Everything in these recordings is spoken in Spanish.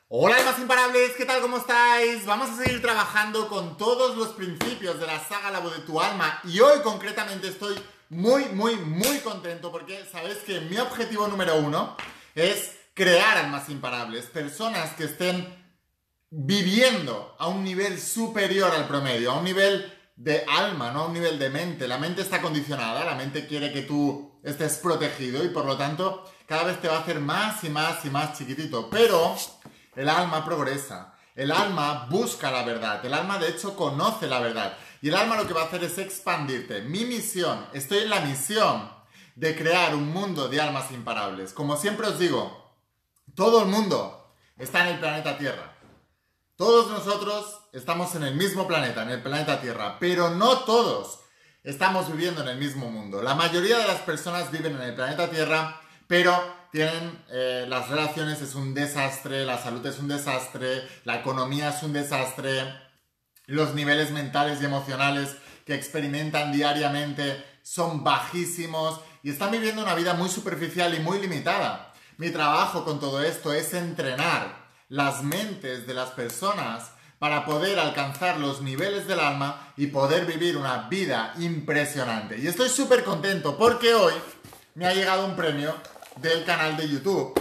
Hola almas imparables, ¿qué tal? ¿Cómo estáis? Vamos a seguir trabajando con todos los principios de la saga La Voz de tu Alma y hoy concretamente estoy muy contento porque sabéis que mi objetivo número uno es crear almas imparables, personas que estén viviendo a un nivel superior al promedio, a un nivel de alma, no a un nivel de mente. La mente está condicionada, la mente quiere que tú estés protegido y por lo tanto cada vez te va a hacer más y más chiquitito, pero el alma progresa, el alma busca la verdad, el alma de hecho conoce la verdad y el alma lo que va a hacer es expandirte. Mi misión, estoy en la misión de crear un mundo de almas imparables. Como siempre os digo, todo el mundo está en el planeta Tierra. Todos nosotros estamos en el mismo planeta, en el planeta Tierra, pero no todos estamos viviendo en el mismo mundo. La mayoría de las personas viven en el planeta Tierra, pero tienen las relaciones es un desastre, la salud es un desastre, la economía es un desastre, los niveles mentales y emocionales que experimentan diariamente son bajísimos y están viviendo una vida muy superficial y muy limitada. Mi trabajo con todo esto es entrenar las mentes de las personas para poder alcanzar los niveles del alma y poder vivir una vida impresionante. Y estoy súper contento porque hoy me ha llegado un premio del canal de YouTube,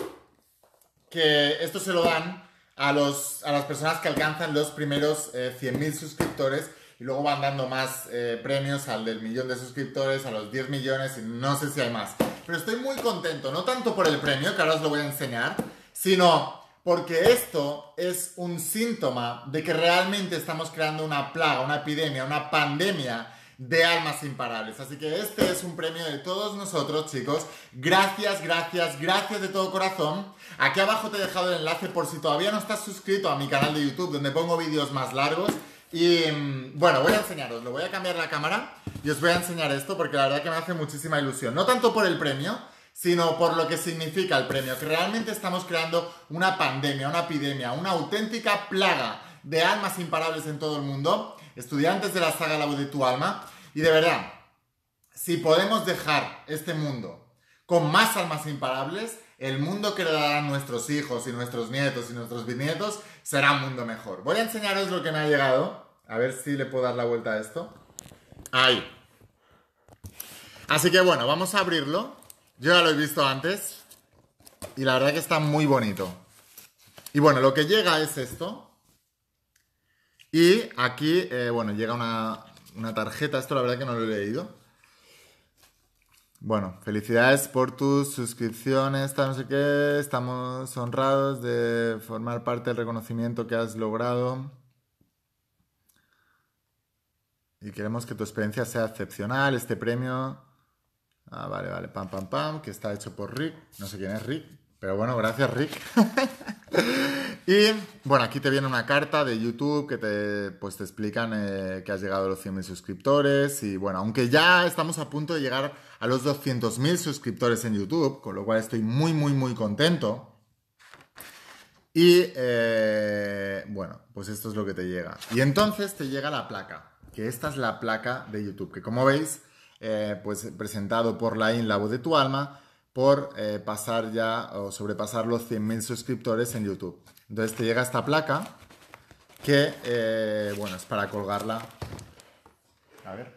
que esto se lo dan a las personas que alcanzan los primeros 100.000 suscriptores y luego van dando más premios al del 1.000.000 de suscriptores, a los 10 millones y no sé si hay más. Pero estoy muy contento, no tanto por el premio, que ahora os lo voy a enseñar, sino porque esto es un síntoma de que realmente estamos creando una plaga, una epidemia, una pandemia de almas imparables. Así que este es un premio de todos nosotros, chicos. Gracias de todo corazón. Aquí abajo te he dejado el enlace por si todavía no estás suscrito a mi canal de YouTube, donde pongo vídeos más largos. Y bueno, voy a enseñaros, lo voy a cambiar la cámara y os voy a enseñar esto porque la verdad que me hace muchísima ilusión. No tanto por el premio, sino por lo que significa el premio, que realmente estamos creando una pandemia, una epidemia, una auténtica plaga de almas imparables en todo el mundo, estudiantes de la saga La Voz de tu Alma, y de verdad, si podemos dejar este mundo con más almas imparables, el mundo que le darán nuestros hijos y nuestros nietos y nuestros bisnietos será un mundo mejor. Voy a enseñaros lo que me ha llegado, a ver si le puedo dar la vuelta a esto. Ahí. Así que bueno, vamos a abrirlo. Yo ya lo he visto antes y la verdad que está muy bonito. Y bueno, lo que llega es esto. Y aquí, bueno, llega una tarjeta. Esto la verdad que no lo he leído. Bueno, felicidades por tus suscripciones, tal, no sé qué. Estamos honrados de formar parte del reconocimiento que has logrado. Y queremos que tu experiencia sea excepcional. Este premio... vale, pam, que está hecho por Rick. No sé quién es Rick, pero bueno, gracias Rick. Y bueno, aquí te viene una carta de YouTube que te explican que has llegado a los 100.000 suscriptores. Y bueno, aunque ya estamos a punto de llegar a los 200.000 suscriptores en YouTube, con lo cual estoy muy contento. Y bueno, pues esto es lo que te llega. Y entonces te llega la placa, que esta es la placa de YouTube, que como veis... pues presentado por La Voz de tu Alma, por pasar ya o sobrepasar los 100.000 suscriptores en YouTube. Entonces te llega esta placa que, bueno, es para colgarla. A ver.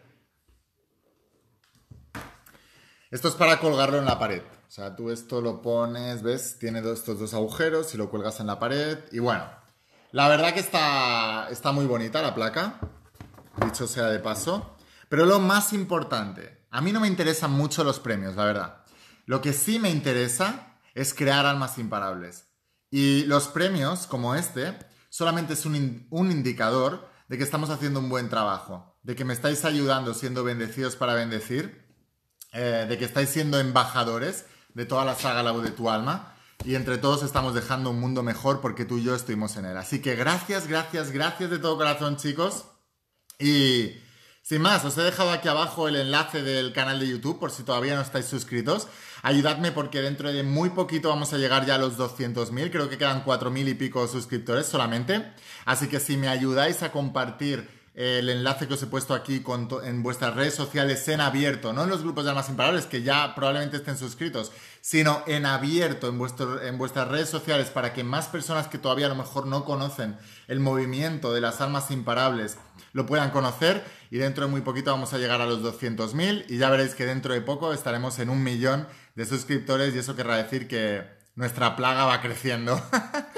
Esto es para colgarlo en la pared. O sea, tú esto lo pones, ¿ves? Tiene estos dos agujeros y lo cuelgas en la pared. Y bueno, la verdad que está muy bonita la placa, dicho sea de paso. Pero lo más importante, a mí no me interesan mucho los premios, la verdad. Lo que sí me interesa es crear almas imparables. Y los premios, como este, solamente es un indicador de que estamos haciendo un buen trabajo, de que me estáis ayudando siendo bendecidos para bendecir, de que estáis siendo embajadores de toda la saga La Voz de tu Alma, y entre todos estamos dejando un mundo mejor porque tú y yo estuvimos en él. Así que gracias de todo corazón, chicos. Y... sin más, os he dejado aquí abajo el enlace del canal de YouTube por si todavía no estáis suscritos. Ayudadme porque dentro de muy poquito vamos a llegar ya a los 200.000. Creo que quedan 4.000 y pico suscriptores solamente. Así que si me ayudáis a compartir el enlace que os he puesto aquí en vuestras redes sociales en abierto, no en los grupos de Almas Imparables, que ya probablemente estén suscritos, sino en abierto en vuestras redes sociales para que más personas que todavía a lo mejor no conocen el movimiento de las Almas Imparables lo puedan conocer, y dentro de muy poquito vamos a llegar a los 200.000 y ya veréis que dentro de poco estaremos en 1.000.000 de suscriptores y eso querrá decir que nuestra plaga va creciendo.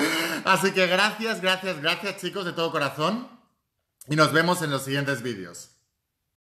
Así que gracias chicos de todo corazón y nos vemos en los siguientes vídeos.